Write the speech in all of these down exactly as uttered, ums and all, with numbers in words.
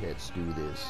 Let's do this.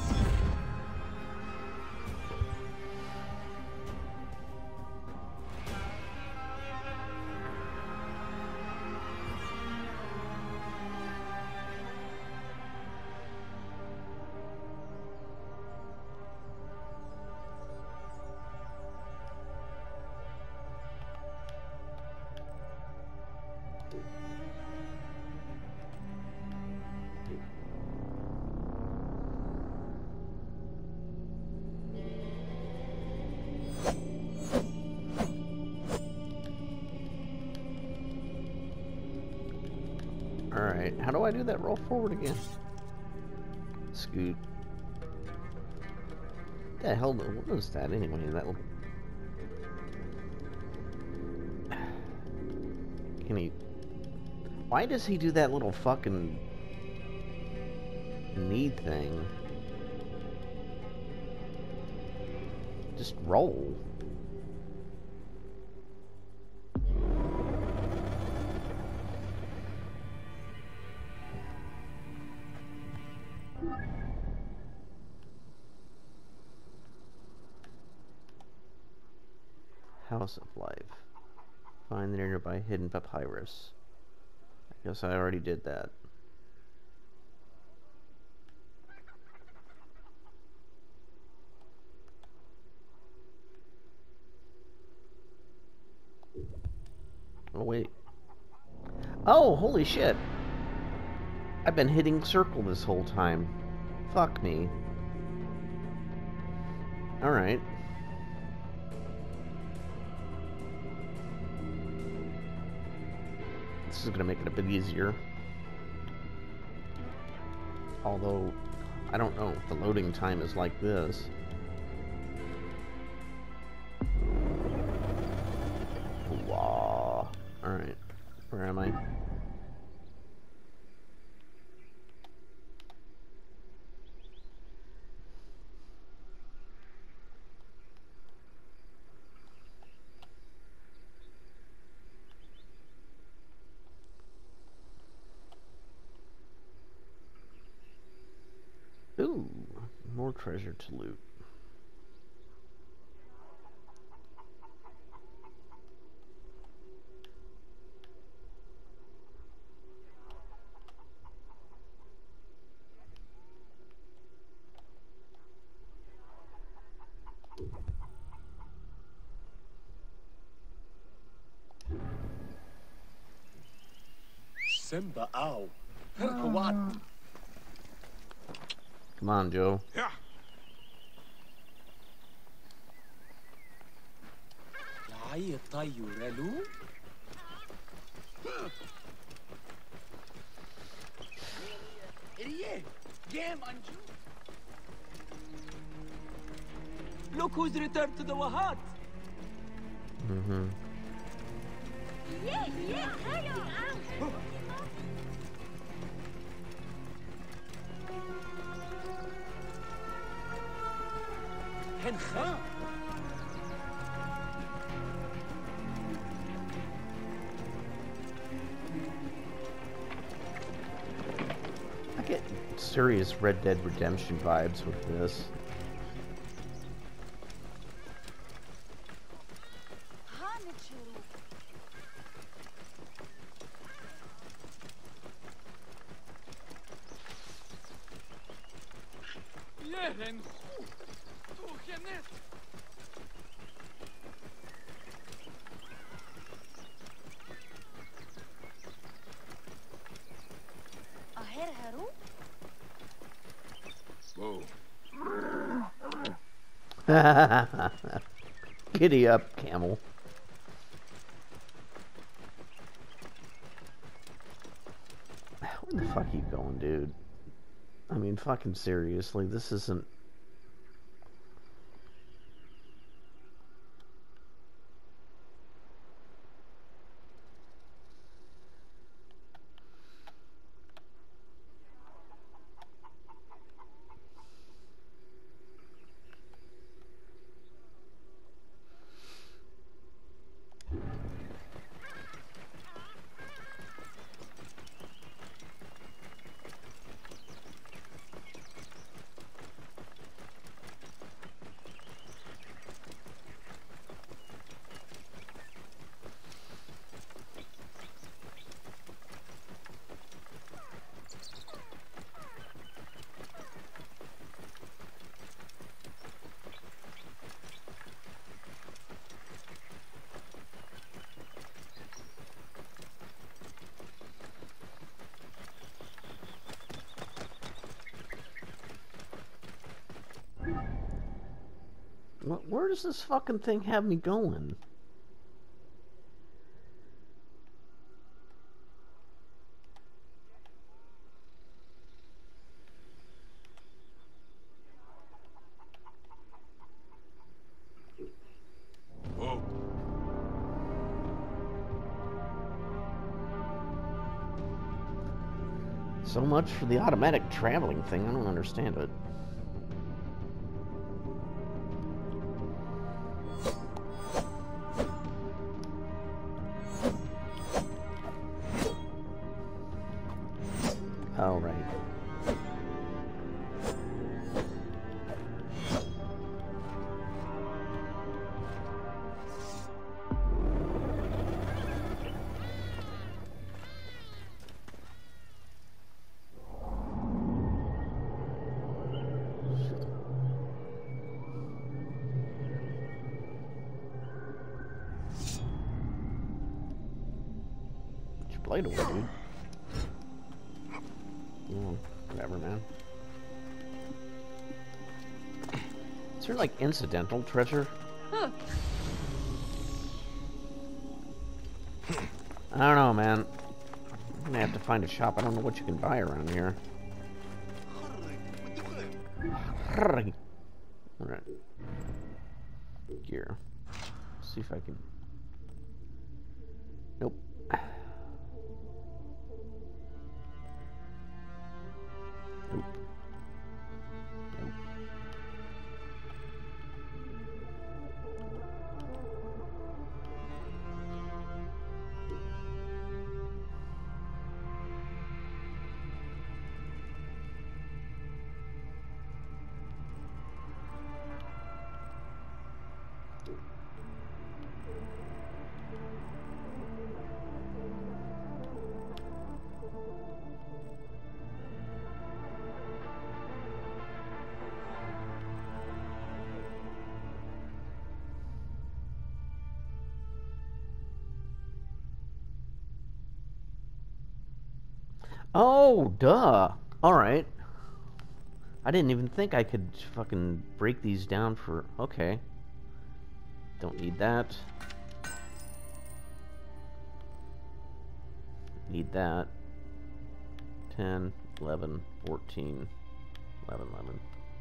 Alright, how do I do that roll forward again? Scoot. What the hell, what is that anyway? That little... Can he... Why does he do that little fucking... knee thing? Just roll. House of Life. Find the nearby hidden papyrus. I guess I already did that. Oh, wait. Oh, holy shit! I've been hitting circle this whole time. Fuck me. Alright. This is going to make it a bit easier. Although, I don't know if the loading time is like this. Wow. Alright. Where am I? Ooh, more treasure to loot. Simba, ow. What? Come on, Joe. Yeah. Look who's returned to the Wahat. Mm-hmm. Yeah, yeah, Hencha. I get serious Red Dead Redemption vibes with this. Giddy up, camel. Where the fuck are you going, dude? I mean, fucking seriously, this isn't... What, where does this fucking thing have me going? Whoa. So much for the automatic traveling thing. I don't understand it. Oh, right. Get your blade away, dude. Oh, whatever, man. Is there, like, incidental treasure? Huh. I don't know, man. I'm gonna have to find a shop. I don't know what you can buy around here. Alright. Gear. See if I can... Nope. Nope. Nope. Oh, duh. Alright. I didn't even think I could fucking break these down for... Okay. Don't need that. Need that. ten, eleven, fourteen, eleven, eleven.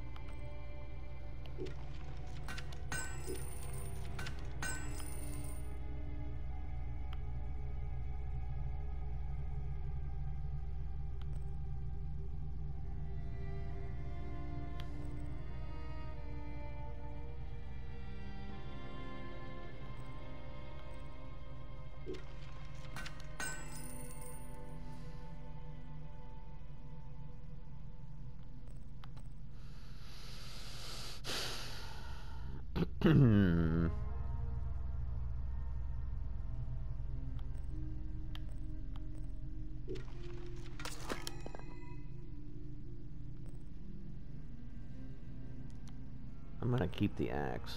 I'm gonna keep the axe.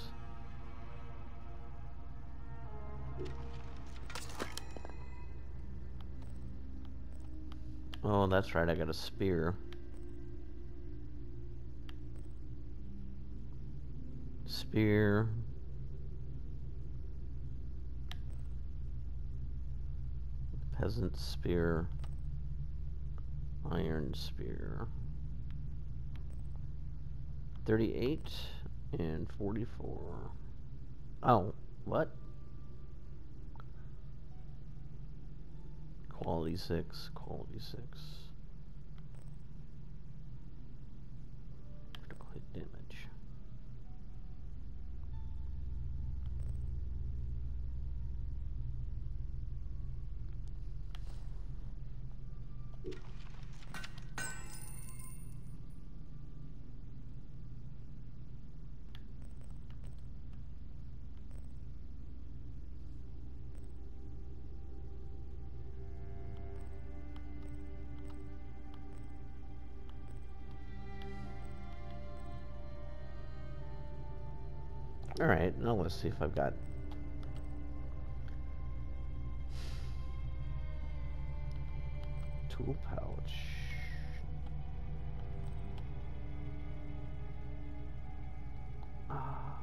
Oh, that's right, I got a spear. Spear. Peasant spear. Iron spear. thirty-eight and forty-four. Oh, what? Quality six, quality six. Critical hit damage. Alright, now let's see if I've got... Tool pouch. Ah,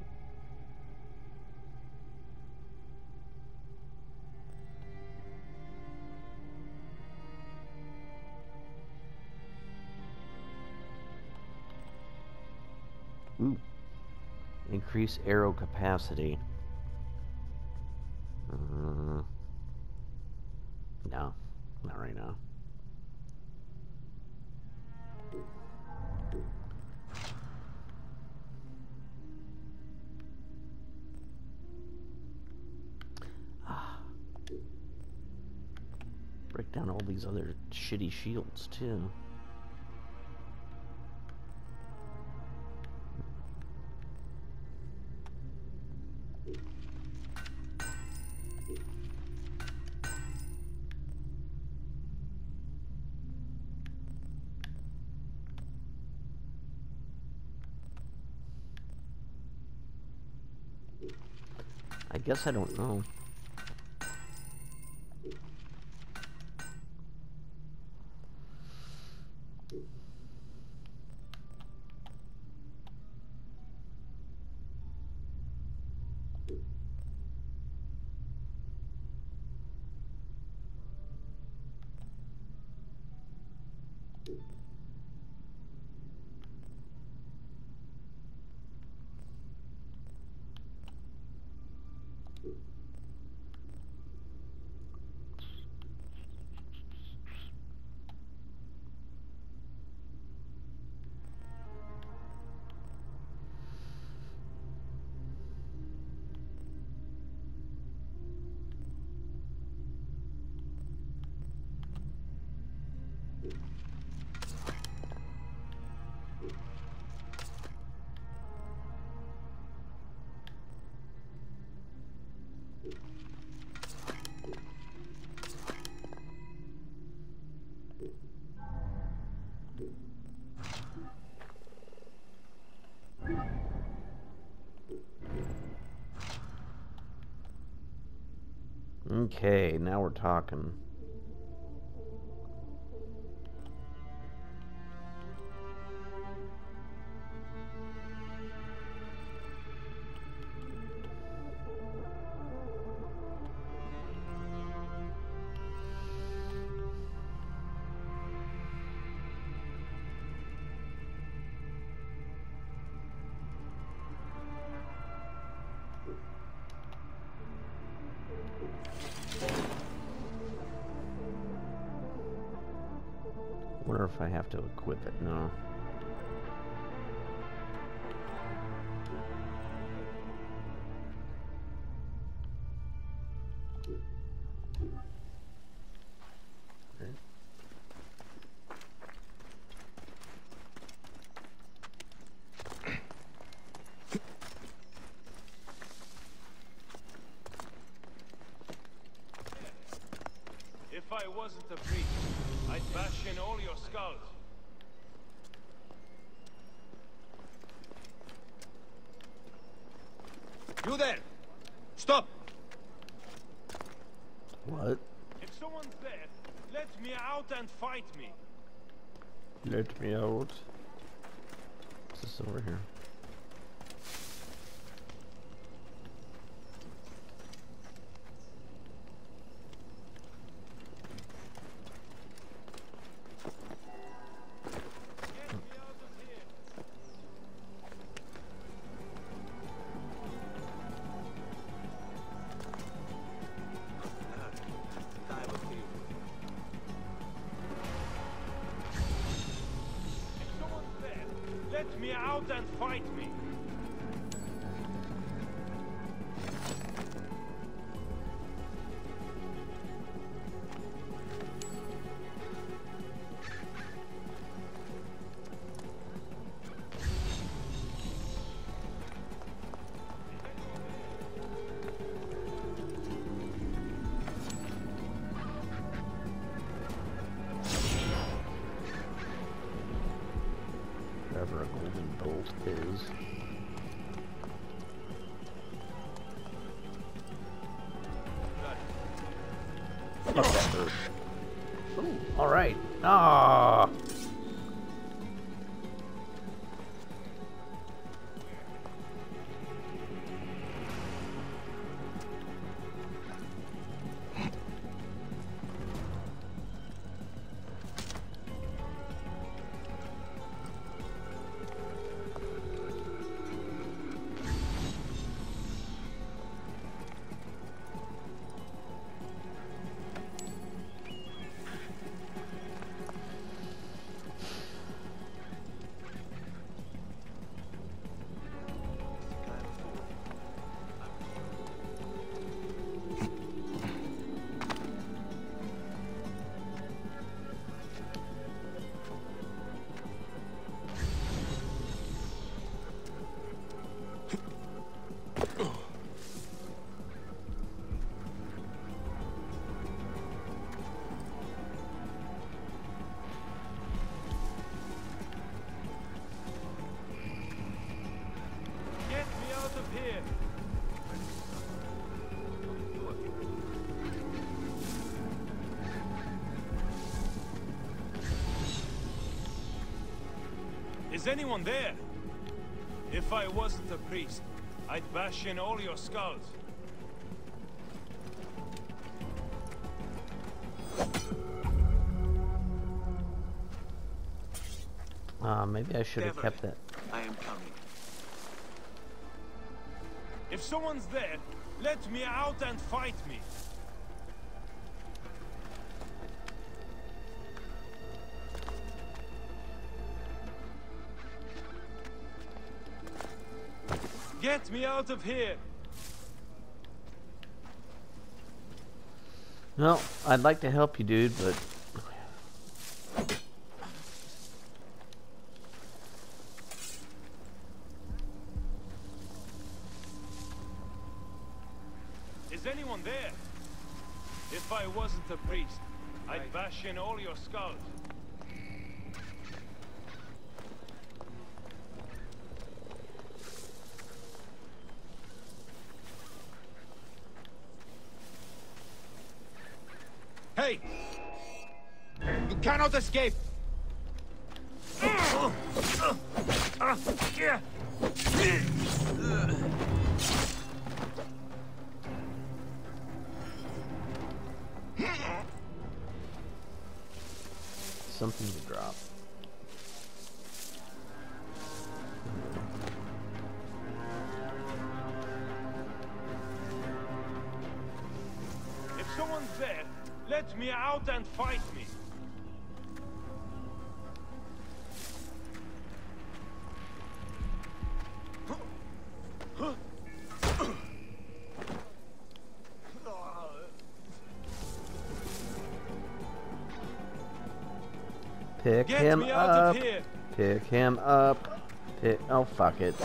okay. Ooh. Increase arrow capacity. Uh, no, not right now. Ah. Break down all these other shitty shields too. I guess I don't know. Okay, now we're talking. Wonder if I have to equip it. No. If I wasn't a priest, I'd bash in all your skulls. You there! Stop! What? If someone's there, let me out and fight me. Let me out. What's this over here? Let me out and fight me. Whatever a golden bolt is. Fuck, that hurt. Ooh, alright. Ah. Is anyone there? If I wasn't a priest, I'd bash in all your skulls. Uh, maybe I should have kept that. I am coming. If someone's there, let me out and fight me. Get me out of here! Well, I'd like to help you, dude, but... Is anyone there? If I wasn't a priest, I'd bash in all your skulls. Hey! You cannot escape! Something to drop. If someone's there, let me out and fight me. Pick Get him me out up. of here. Pick him up. Pick. Oh, fuck it.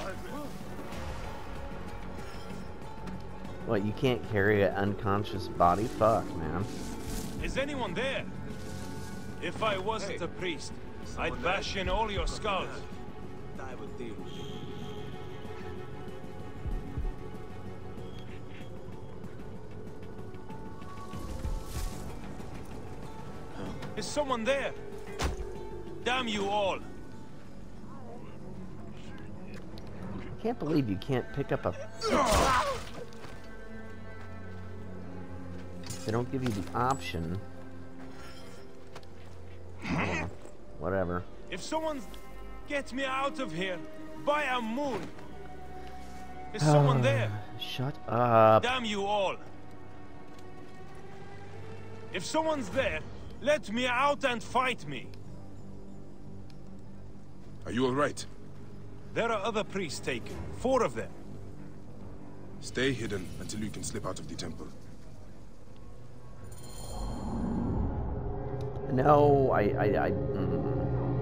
What, you can't carry an unconscious body? Fuck, man. Is anyone there? If I wasn't Hey. a priest, Someone I'd bash there? in all your skulls. I will deal with you. Is someone there? Damn you all! I can't believe you can't pick up a... They don't give you the option. Oh, whatever. If someone's... Get me out of here! By a moon! Is someone there? Shut up. Damn you all! If someone's there, let me out and fight me! Are you all right? There are other priests taken. Four of them. Stay hidden until you can slip out of the temple. No, I... I, I mm.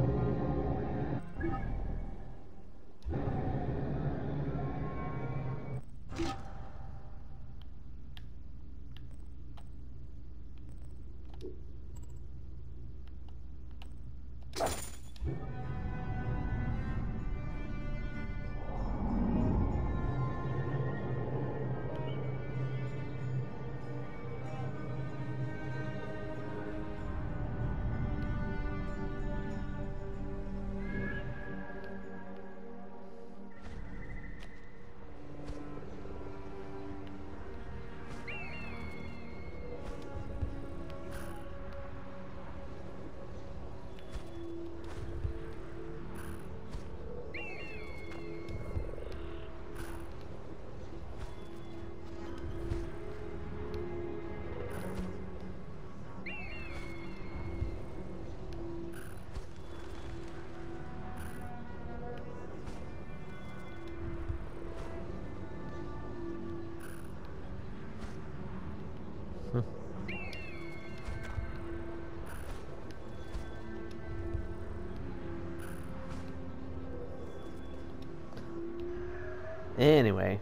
Anyway.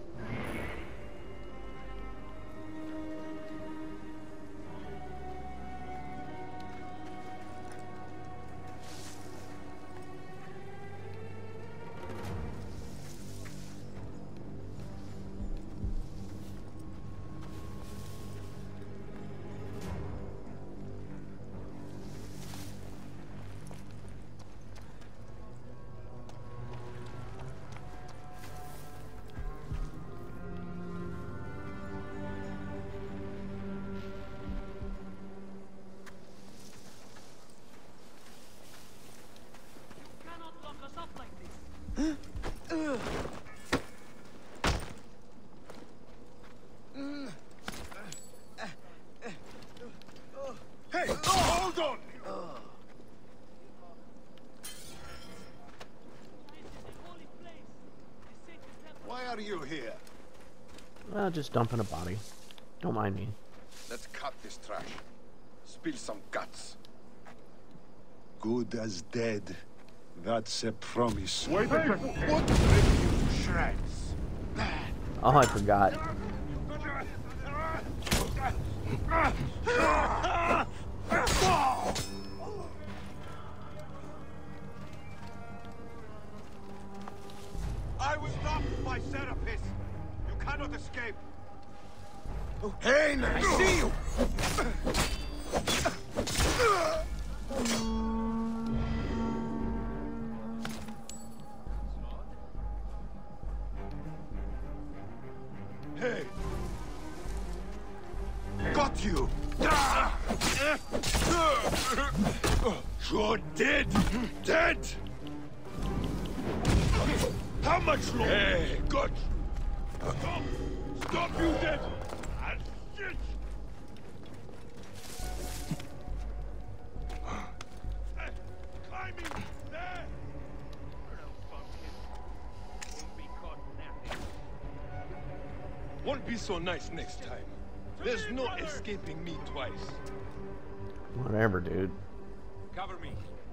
Hey, hold on! Why are you here? Well, just dumping a body. Don't mind me. Let's cut this trash. Spill some guts. Good as dead. That's a promise. Wait a second. What rip you to shreds? Oh, I forgot. I was stopped by Serapis. You cannot escape. Hain, I see you! Hey! Got you! You're dead! Dead! How much longer? Hey, got you! Stop! Stop, you dead! Ah, shit! Hey, climbing there! Won't be so nice next time. There's no escaping me twice. Whatever, dude. Cover me.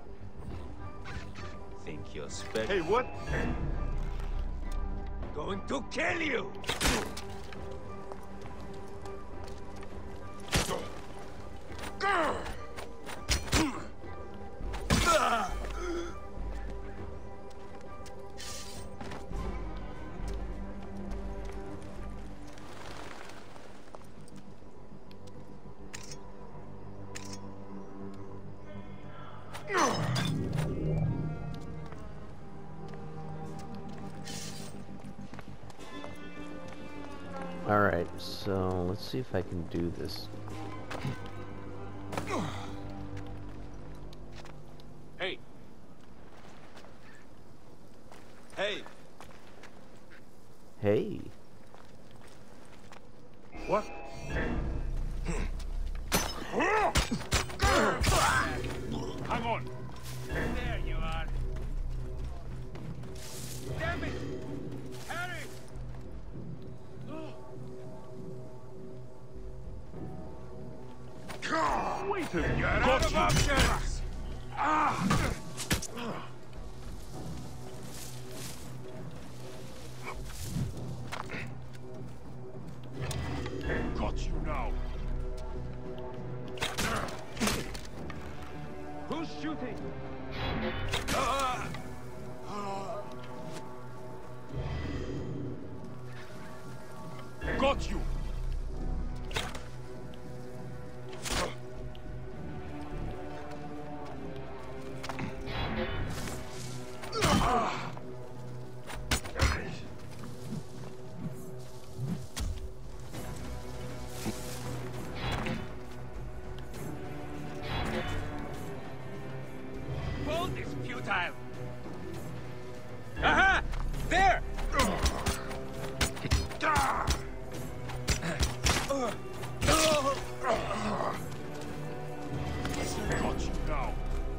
Think you're special? Hey, what? Going to kill you! Alright, so let's see if I can do this. Hey. Hey. Hey. What? Hang on. There you are. Damn it! Harry! Wait a minute. Get out of options! Ah! Got you now. Who's shooting? Ah! Got you! Hold this futile! Aha! There! Got you now.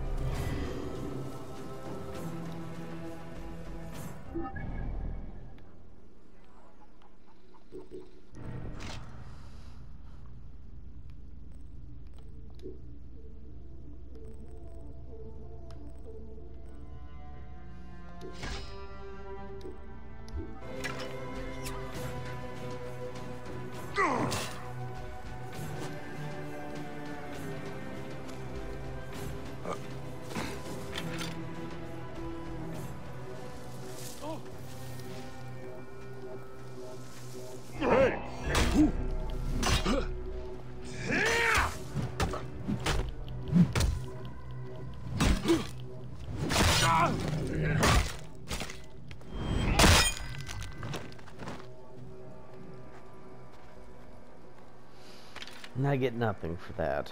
And I get nothing for that.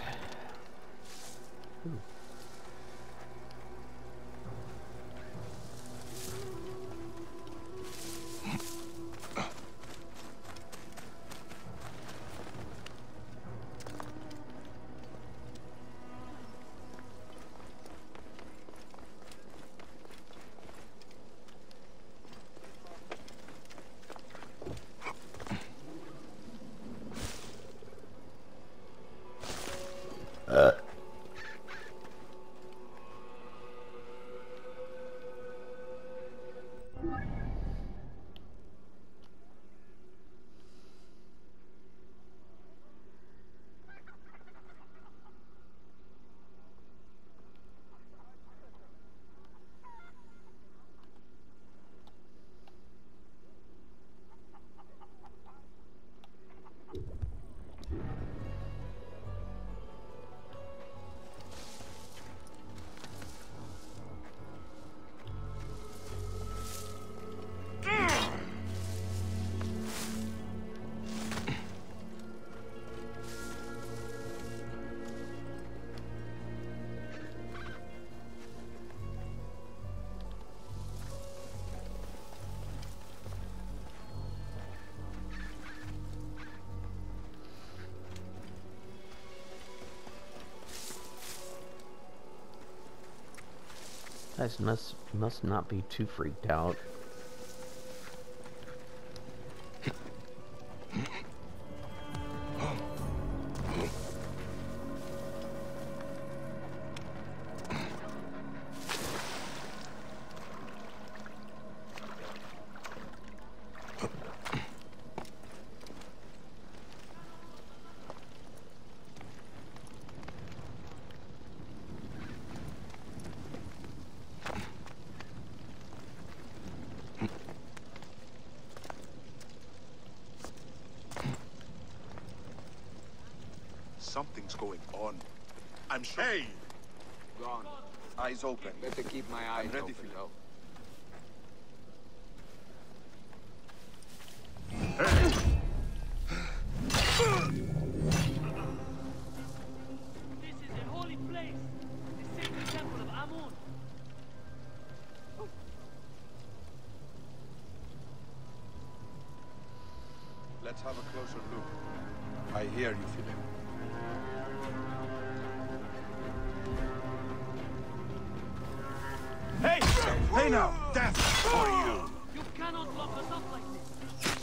Ooh. Guys must must not be too freaked out. Something's going on. I'm sure. Hey! Gone. Eyes open. Better keep my eyes I'm ready open, for you. though. This is a holy place. The sacred temple of Amun. Let's have a closer look. I hear you, Philip. Hey! Hey now! Death for you! You cannot lock us up like this.